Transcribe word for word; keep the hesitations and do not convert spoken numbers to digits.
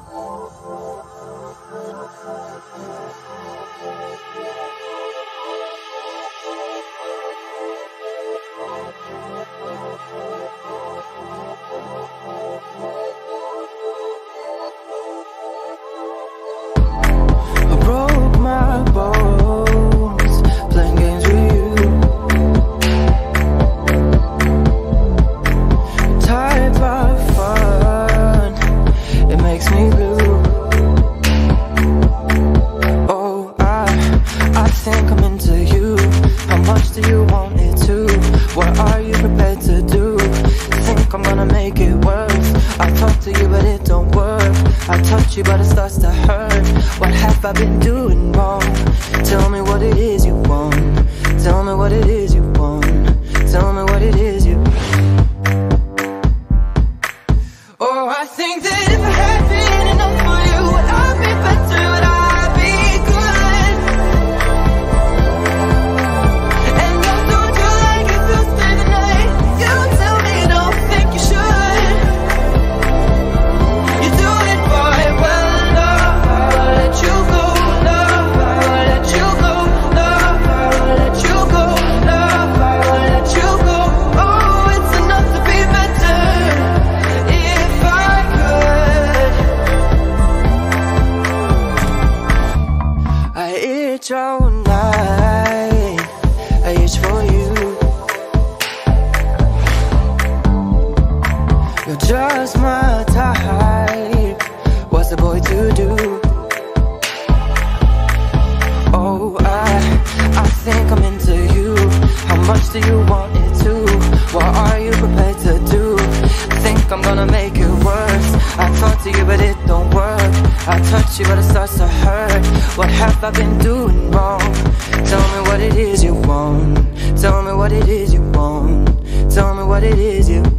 But it starts to hurt. What have I been doing wrong? Tell me what it is you want. Tell me what it is you want. Tell me what it is you. Oh, I think that if I had been enough for you, would I be better? Would I be good? And I told you like if you stay the night. You tell me you don't think you should. You do it right well. All night, I itch for you. You're just my type. What's a boy to do? Oh, I, I think I'm into you. How much do you want it to? What are you prepared to do? Think I'm gonna make it worse. I talk to you but it don't work. I touch you but it starts to hurt. What have I been doing wrong? Tell me what it is you want. Tell me what it is you want. Tell me what it is you